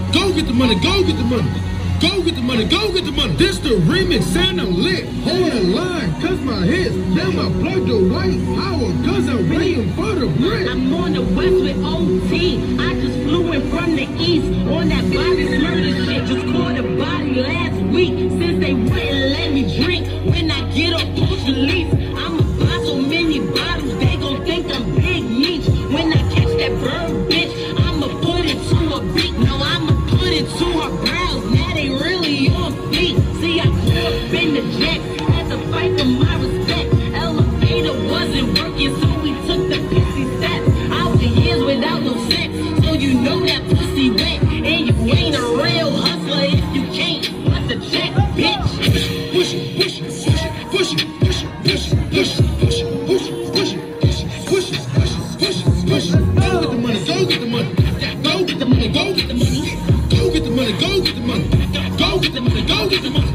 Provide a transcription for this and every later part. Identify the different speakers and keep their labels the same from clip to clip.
Speaker 1: Go get the money, go get the money. Go get the money, go get the money. This the remix and I'm lit. Hold the line, cause my hits. Damn, I plugged the white power, cause I'm waiting for the brick.
Speaker 2: I'm on the west with OT. I just flew in from the east on that body murder shit. Just caught a body last week since they wouldn't let me drink. When I get up, push release. I'ma buy so many bottles, they gon' think I'm Big Meech. When I catch that bird, bitch, I'ma put it to a beat. No, I'ma put it to her brows. Now they really on feet. See, I grew up in the jet, had to fight for my respect. Elevator wasn't working, so we took the pissy steps. I was years without no sex, so you know that pussy wet. And you ain't a real hustler if you can't bust the check, bitch.
Speaker 1: Push it, push it, push it, push it, push it, push it, push it, push it, push it, push it, push it, push it, push it, push it. Go get the money, go get the money. Go get the money, go get the money. Go get the money, go get the money. Go get the money, go get the money.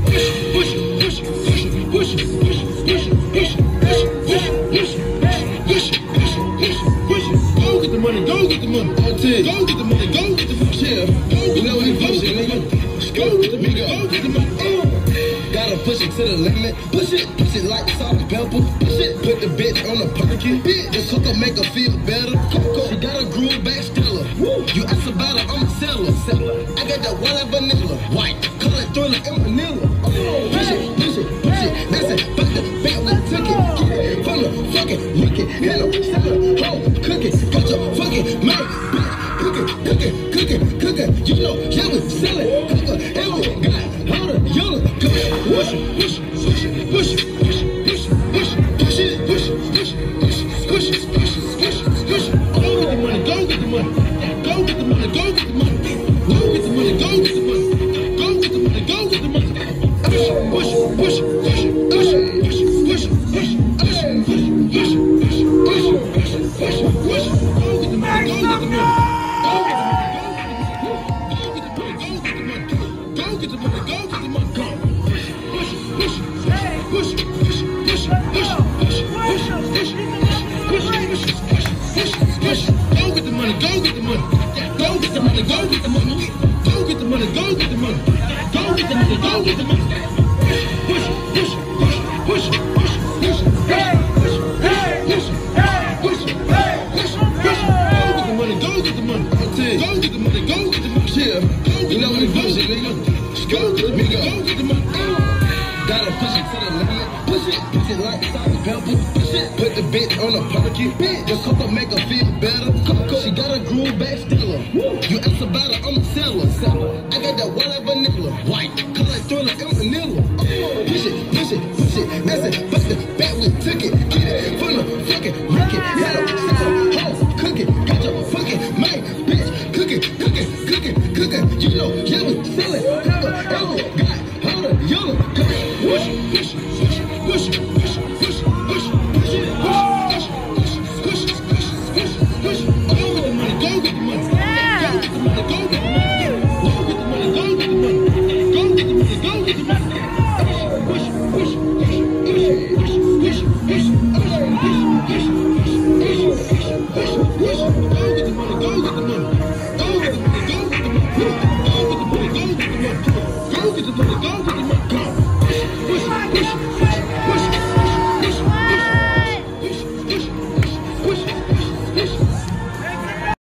Speaker 1: Push it, push it, push it, push it, push it, push it, push it, push it, push it, push it, push it, push it, push it, push it. Go get the money, go get the money. Go get the money, go get the money. Yeah, you know what push it, nigga. Go get the money, go get the money.
Speaker 3: Gotta push it to the limit. Push it like salt and pepper. Push it, put the bitch on a perky. This hooker make her feel better. She got a groove back stiller. You ask about her, I'm a seller. I got that white and vanilla. White, color thriller and vanilla. Push it, push it, push it. That's it, back the back with ticket. Get it from the fucking wicked. Hello, seller, hoe, cook it. Got your fucking mouth, bitch. Cook it, cook it, cook it, cook it. You know, yeah, we sell it. Cook it, ever got hold of yellow. Push it, push it, push it, push it, push it, push it, push it, push it, push it, push it, push it, push it, push it, push it. Go get the money, go get the money. Go get the money, go get the money. Go get the money, go get the money. Go get the money, go get the money. Push it, push it, push it, push it, push it, push it, push it, push it, push it, push it, push it, push it, push it, push it, push it. Go get the money, go get the money. Go get the money, go get the money. Go get the money, go get the money. Push it, push it, push it, push it, push it, push it, push it, push it, push it, push it, push it, push it, push it. Go get the money, go get the money. Go get the money, go get the money. Go get the money, go get the money. Go get the money, go get the money. Push it, push it, push it, push it, push it, push it, push it, push it, push it, push it, push it, push it. Go get the money, go get the money. Go get the money, go get the money. Yeah, you know what it goes, nigga. Go get the money, go get the money. Gotta push it to the limit. Push it like salt and pepper. Push it, put the bitch on a perky. This hooker make her feel better.